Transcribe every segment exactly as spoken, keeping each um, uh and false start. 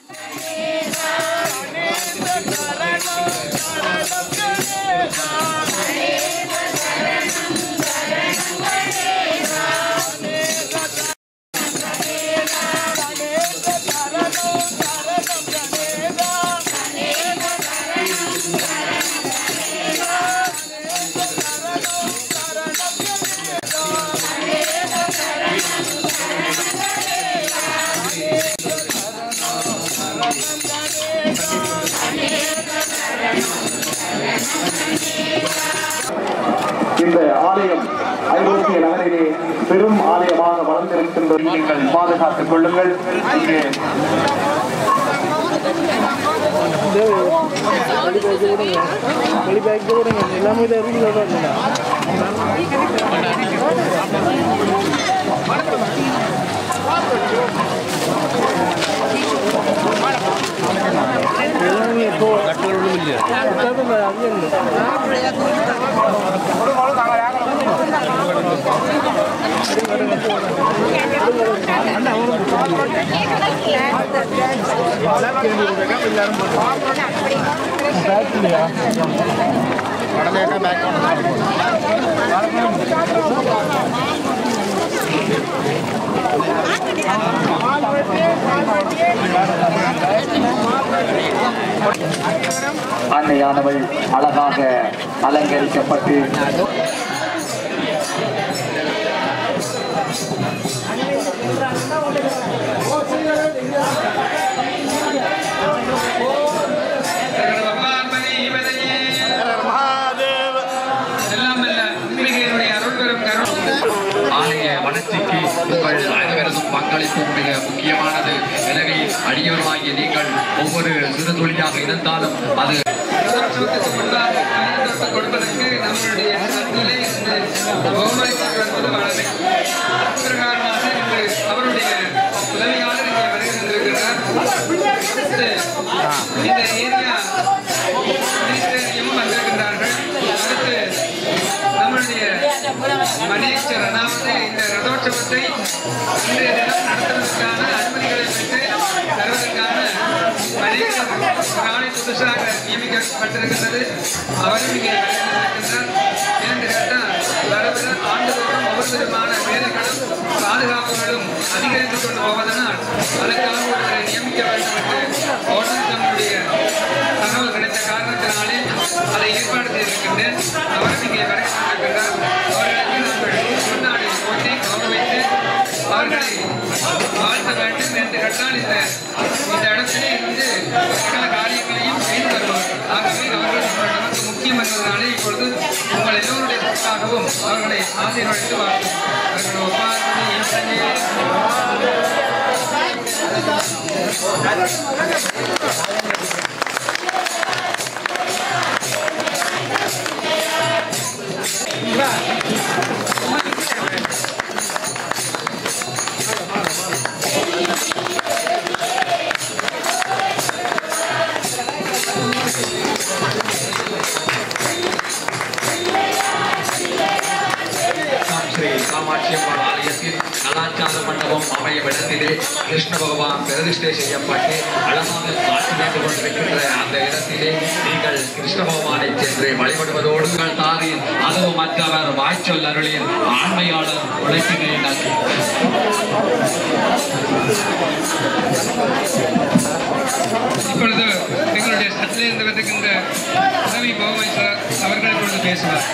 இந்த ஆலயம் ஐரோப்பிய நகரிலே பெரும் ஆலயமாக வளர்ந்திருக்கின்றது. நீங்கள் பாதுகாத்துக் கொள்ளுங்கள். இங்கே அன்னையானவள் அழகாக அலங்கரிக்கப்பட்டு ஆலய வளர்ச்சிக்கு உங்கள் அனைவரதும் பங்களிப்பு மிக முக்கியமானது. எனவே அடியவர்களாகிய நீங்கள் ஒவ்வொரு சிறு தொழிலாக இருந்தாலும் அது கொடுப்பதற்கு நம்மளுடைய அவருடைய உதவியாளர் இங்கே வருகின்றிருக்கிறார். இந்த ஏரியா வந்திருக்கின்றார்கள். அடுத்து நம்மளுடைய மணியச்சர் அதாவது இந்த ரதோற்சவத்தை இன்றைய தினம் நடத்துவதற்கான அனுமதிகளை பெற்று தருவதற்கான காலை புதுசாக நியமிக்கப்பட்டிருக்கின்றது. அவரும் இங்கே இருக்கின்றார். ஏனென்று கேட்டால் வரவிட ஆண்டுதோறும் ஒவ்வொரு விதமான வேலைகளும் பாதுகாப்புகளும் அதிகரித்துக் கொண்டு போவதனால் அதற்காக ஒருவரை நியமிக்க வேண்டும் என்று ஓனர் தம்முடைய தகவல் கிடைத்த காரணத்தினாலே அதை ஏற்பாடு செய்திருக்கின்றேன். அவரும் இங்கே வரைந்திருக்கின்றார். அவர்களுக்கு நாங்கள் முன்னாடி போட்டி கௌரவித்து அவர்களை வாழ்த்த வேண்டும் என்று கேட்டால் இந்த இந்த இடத்திலே இருந்து சகல காரியங்களையும் செய்து வருவார்கள். ஆகவே அவர்கள் நமக்கு முக்கியம் என்பதனாலே இப்பொழுது உங்கள் எல்லோருடைய சொற்காகவும் அவர்களை ஆசீர்வதித்து வாழ்த்தும். அவர்கள் ஒப்பார்த்தனை காமாட்சியம்மன் ஆலயத்தில் கலாச்சார மண்டபம் அமையும் இடத்திலே கிருஷ்ண பகவான் பிரதிஷ்டை செய்யப்பட்டு அழகாக காட்சி வைத்து கொண்டிருக்கின்ற அந்த இடத்திலே நீங்கள் கிருஷ்ண பகவானை சென்று வழிபடுவதோடு உங்கள் தாரின் அதுவும் மற்றவர் வாய்ச்சொல் அருளின் ஆண்மையாளர் உழைப்பினை நன்றி. இப்பொழுது எங்களுடைய சத்திலிருந்து வருகின்ற உதவி பௌமேஸ்வரர் அவர்கள் இப்பொழுது பேசுவார்.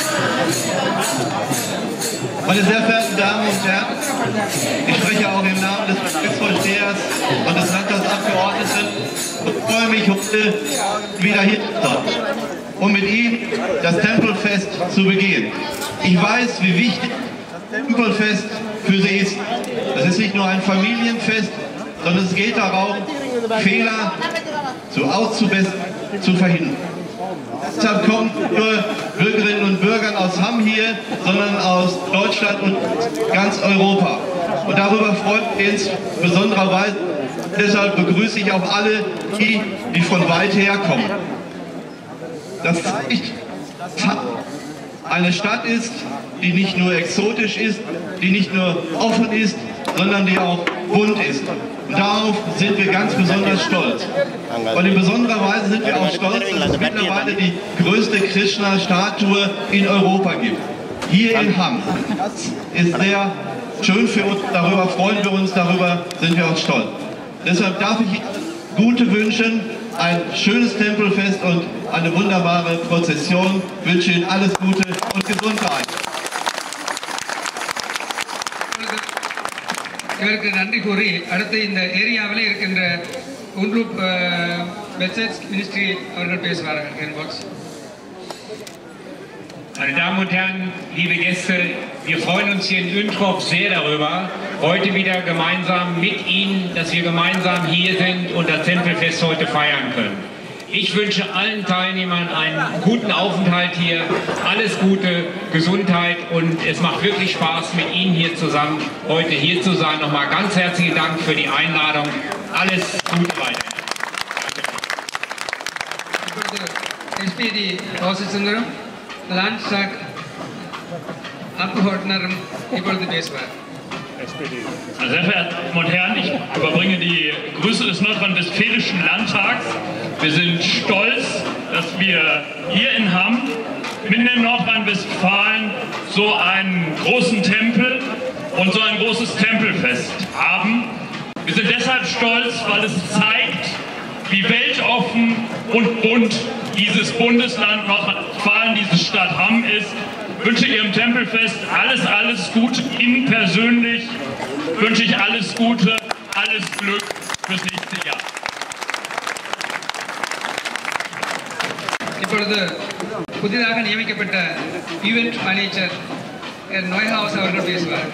Meine sehr verehrten Damen und Herren, ich spreche auch im Namen des Bezirksvorstehers und des Landtagsabgeordneten und freue mich, heute wieder hier zu sein, um mit Ihnen das Tempelfest zu begehen. Ich weiß, wie wichtig das Tempelfest für Sie ist. Das ist nicht nur ein Familienfest, sondern es geht darum, Fehler zu auszubessern, zu verhindern. Deshalb kommen nur Bürgerinnen und Bürger aus Hamm hier, sondern aus Deutschland und ganz Europa. Und darüber freut uns besonderer Weise. Deshalb begrüße ich auch alle, die, die von weit her kommen. Das zeigt, eine Stadt ist, die nicht nur exotisch ist, die nicht nur offen ist, sondern die auch bunt ist. Und darauf sind wir ganz besonders stolz. Und in besonderer Weise sind wir auch stolz, dass es mittlerweile die größte Krishna-Statue in Europa gibt. Hier in Hamm. Das ist sehr schön für uns, darüber freuen wir uns, darüber sind wir auch stolz. Deshalb darf ich Ihnen gute wünschen, ein schönes Tempelfest und eine wunderbare Prozession. Ich wünsche Ihnen alles Gute und Gesundheit. இவருக்கு நன்றி கூறி அடுத்து இந்த ஏரியாவில் இருக்கின்ற உன்லூப் message ministry அவர்கள் பேசுவார்கள் inbox. Meine Damen und Herren, liebe Gäste, wir freuen uns hier in Üntrop sehr darüber, heute wieder gemeinsam mit Ihnen, dass wir gemeinsam hier sind und das Tempelfest heute feiern können. Ich wünsche allen Teilnehmern einen guten Aufenthalt hier, alles Gute, Gesundheit und es macht wirklich Spaß, mit Ihnen hier zusammen heute hier zu sein. Nochmal ganz herzlichen Dank für die Einladung. Alles Gute weiter. S P D Vorsitzender Landtag Abgeordneter இப்பொழுது பேசுவார். Sehr verehrte Damen und Herren, ich überbringe die Grüße des nordrhein-westfälischen Landtags. Wir sind stolz, dass wir hier in Hamm, mitten in Nordrhein-Westfalen, so einen großen Tempel und so ein großes Tempelfest haben. Wir sind deshalb stolz, weil es zeigt, wie weltoffen und bunt dieses Bundesland Nordrhein-Westfalen, diese Stadt Hamm ist. Ich wünsche Ihrem Tempelfest alles, alles Gute. Ihnen persönlich wünsche ich alles Gute, alles Glück fürs nächste Jahr. இப்பொழுது புதிதாக நியமிக்கப்பட்ட event manager நோய்ஹவுஸ் அவர்கள் பேசுவார்.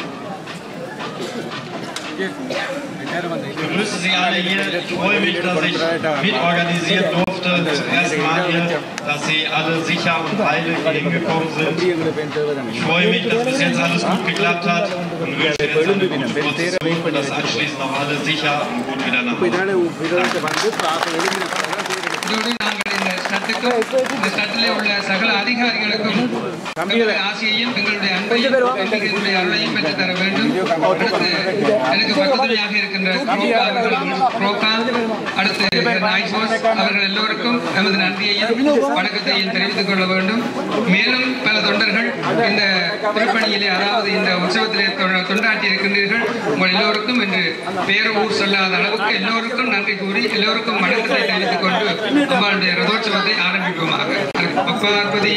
Ich begrüße Sie alle hier. Ich freue mich, dass ich mitorganisieren durfte. Zum ersten Mal hier, dass Sie alle sicher und heil hier hingekommen sind. Ich freue mich, dass bis jetzt alles gut geklappt hat und wünsche jetzt eine gute Prozession und dass anschließend noch alle sicher und gut wieder nach Hause. இதோடு நாங்கள் இந்த ஸ்டட்டுக்கும் இந்த ஸ்டட்டிலே உள்ள சகல அதிகாரிகளுக்கும் எங்களுடைய ஆசையையும் எங்களுடைய அன்பையும் எங்களுடைய அருளையும் பெற்று தர வேண்டும். அடுத்து எனக்கு பக்கத்துணையாக இருக்கின்ற புரோகா அடுத்து நாய்சோஸ் அவர்கள் எல்லோருக்கும் நமது நன்றியையும் வணக்கத்தையும் தெரிவித்துக் கொள்ள வேண்டும். மேலும் பல தொண்டர்கள் இந்த திருப்பணியிலே அதாவது இந்த உற்சவத்திலே தொண்டாற்றி இருக்கின்றீர்கள். உங்கள் எல்லோருக்கும் என்று பேரு ஊர் சொல்லாத அளவுக்கு எல்லோருக்கும் நன்றி கூறி எல்லோருக்கும் வணக்கத்தை தெரிவித்துக் கொண்டு நம்மளுடைய ரதோற்சவத்தை ஆரம்பிப்போமாக. பார்வதி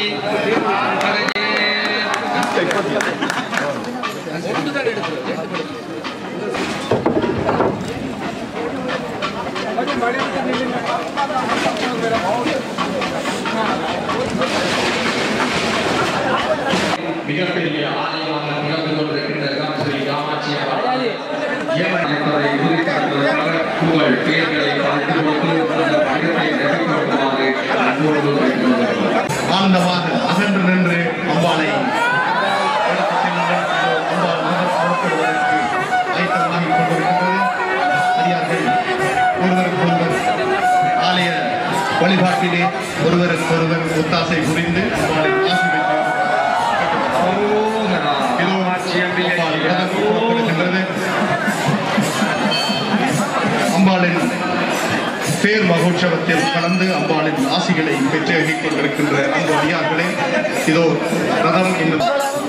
மிகப்பெரிய ஆலயமாக திகழ்ந்து கொண்டிருக்கின்ற ஸ்ரீ காமாட்சி உங்கள் பெயர்களை ஆனந்தமாக அகன்று நின்று அம்பாளை ஆயத்தமாகி கொண்டிருக்கின்றது. அடியார்கள் ஒருவருக்கு ஒருவர் ஆலய வழிபாட்டிலே ஒருவருக்கு ஒருவர் ஒத்தாசை புரிந்து அம்பாளை ஆசி பெற்று அம்பாளின் பேர் மகோற்சவத்தில் கலந்து அம்பாளின் ஆசிகளை பெற்றேகிக் கொண்டிருக்கின்ற அந்த அடியார்களே, இதோ ரதம் இன்னும்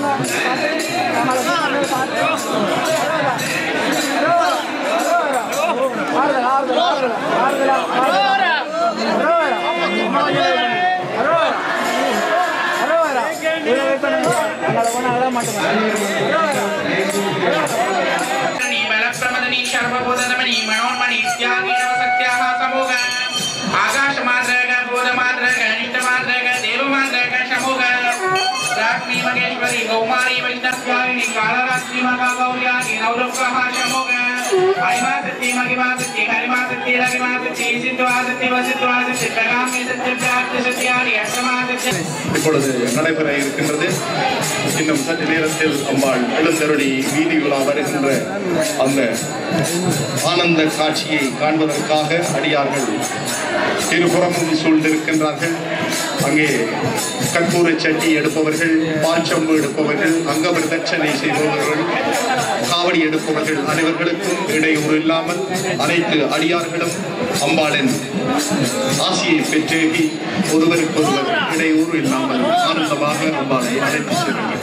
आकाश मार्ग बोध मार्ग नित्य मार्ग देव मार्ग शमोग रात्रि मगेश्वरी गौमारी वैष्णव्यायिनी कालरात्रि मगा गौर्यानी नवरुग्रहा शमोग महिमा सत्य महिमा सत्य गरिमा सत्य रगिमा सत्य सिद्धवा सत्य वसिद्धवा सत्य प्रगामी सत्य प्राप्ति सत्यानि अष्टमा सत्य. இப்பொழுது நடைபெற இருக்கின்றது. இன்னும் சற்று நேரத்தில் அம்பாள் எழுந்தருளி வீதி உலா வருகின்ற அந்த ஆனந்த காட்சியை காண்பதற்காக அடியார்கள் இருபுறமும் சூழ்ந்திருக்கின்றார்கள். அங்கே கற்பூர சட்டி எடுப்பவர்கள், பால்சம்பு எடுப்பவர்கள், அங்க பிரதட்சணை செய்பவர்கள், காவடி எடுப்பவர்கள் அனைவர்களுக்கும் இடையூறு இல்லாமல் அனைத்து அடியார்களும் அம்பாளின் ஆசியை பெற்றேகி ஒருவருக்கொருவர் இடையூறு இல்லாமல் ஆனந்தமாக அம்பாளை அழைத்து செல்லுங்கள்.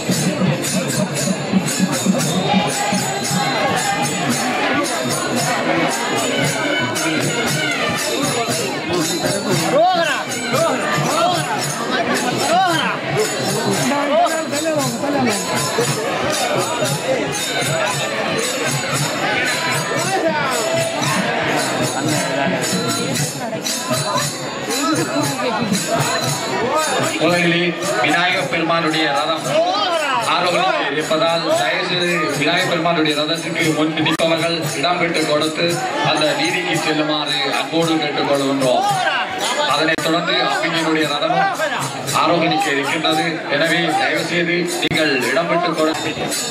உலகிலே விநாயகப் பெருமானுடைய ரதம் ஆரோக்கியம் இருப்பதால் தயவுசெய்து விநாயகப் பெருமானுடைய ரதத்துக்கு முன் நிற்பவர்கள் இடம் பெற்றுக் கொடுத்து அந்த வீதிக்கு செல்லுமாறு அன்போடு கேட்டுக் கொள்கின்றோம். அதனைத் தொடர்ந்து அம்பிகையினுடைய ரதமும் ஆரோக்கியனிக்க இருக்கின்றது. எனவே தயவு செய்து நீங்கள் இடம் பெற்றுக் கொடுத்து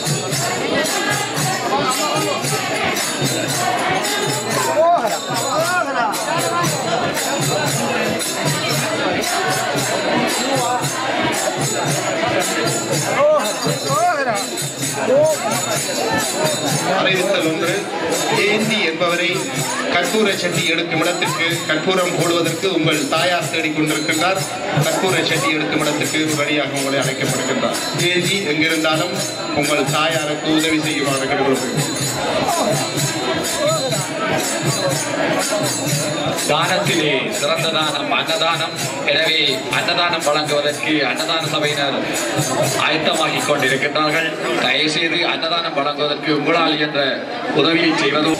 அறிவித்தல் ஒன்று. ஏந்தி என்பவரை கற்பூர சட்டி எடுக்கும் இடத்திற்கு கற்பூரம் போடுவதற்கு உங்கள் தாயார் தேடிக்கொண்டிருக்கின்றார். கற்பூர சட்டி எடுக்கும் இடத்திற்கு வழியாக உங்களை அழைக்கப்படுகின்றார். ஏந்தி எங்கிருந்தாலும் உங்கள் தாயாருக்கு உதவி செய்யுமாறு கேட்டுக்கொள்கிறேன். தானத்திலே சிறந்த தானம் அன்னதானம். எனவே அன்னதானம் வழங்குவதற்கு அன்னதான சபையினர் ஆயத்தமாகிக் கொண்டிருக்கின்றார்கள். தயவு செய்து அன்னதானம் வழங்குவதற்கு உங்களால் என்ற உதவியை செய்வதும்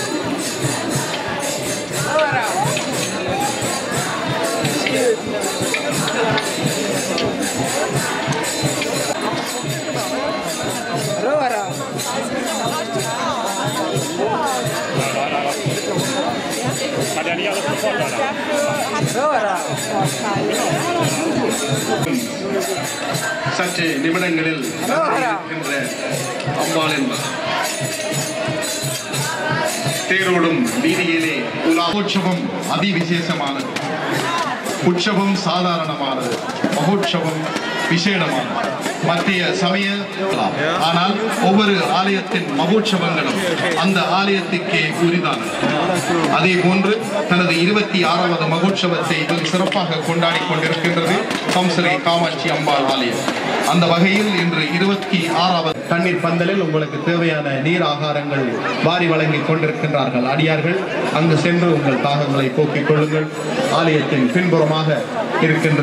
சற்று நிமிடங்களில் அம்பாளின் தேரோடும் வீதியிலே மகோற்சவம் அதிவிசேஷமானது. உற்சவம் சாதாரணமானது, மகோற்சவம் விசேடமானது. மத்திய சமய ஆனால் ஒவ்வொரு ஆலயத்தின் மகோற்சவங்களும் அந்த ஆலயத்துக்கே உரிதானது. அதே போன்று தனது இருபத்தி ஆறாவது மகோற்சவத்தை சிறப்பாக கொண்டாடி கொண்டிருக்கின்றது கம்சரை காமாட்சி அம்பாள் ஆலயம். அந்த வகையில் இன்று இருபத்தி ஆறாவது தண்ணீர் பந்தலில் உங்களுக்கு தேவையான நீர் ஆகாரங்கள் வாரி வழங்கி கொண்டிருக்கின்றார்கள் அடியார்கள். அங்கு சென்று உங்கள் தாகங்களை போக்கிக் கொள்ளுங்கள். ஆலயத்தின் பின்புறமாக இருக்கின்ற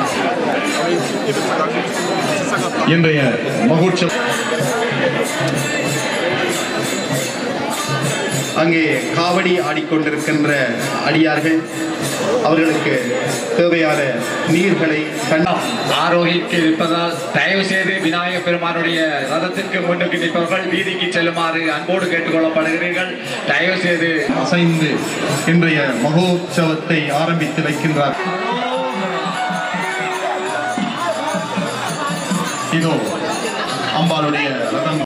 இன்றைய மகோற்சவம் அங்கே காவடி ஆடிக்கொண்டிருக்கின்ற அடியார்கள் அவர்களுக்கு தேவையான நீர்களை ஆரோக்கியத்தில் இருப்பதால் தயவு செய்து விநாயகப் பெருமானுடைய ரதத்திற்கு முன்னுக்கு நிற்பவர்கள் வீதிக்கு செல்லுமாறு அன்போடு கேட்டுக்கொள்ளப்படுகிறீர்கள். தயவு செய்து அசைந்து இன்றைய மகோற்சவத்தை ஆரம்பித்து வைக்கின்றார். இதோ அம்பாளுடைய ரதம்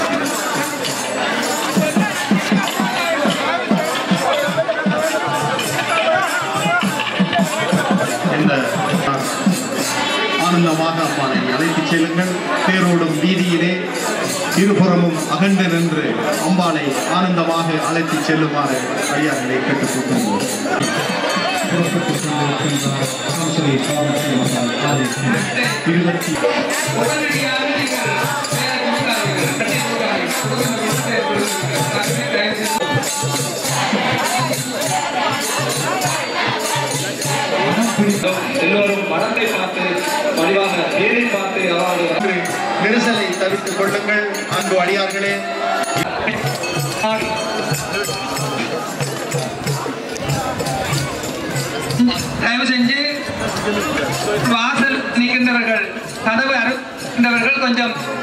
இந்த ஆனந்தமாக அம்பாளை அழைத்து செல்லுங்கள். தேரோடும் வீதியிலே இருபுறமும் அகண்டு நின்று அம்பாளை ஆனந்தமாக அழைத்து செல்லுமாறு ஐயார்களை கேட்டுக்கொள்கிறோம். இருபத்தி எல்லோரும் மனத்தை பார்த்து பணிவாக தேரை பார்த்து அதாவது நெரிசலை தவிர்த்துக் கொள்ளுங்கள் அன்பு அடியார்களே. தயவு செஞ்சு வாசல் நிற்கின்றவர்கள் கதவு அறுக்கின்றவர்கள் கொஞ்சம்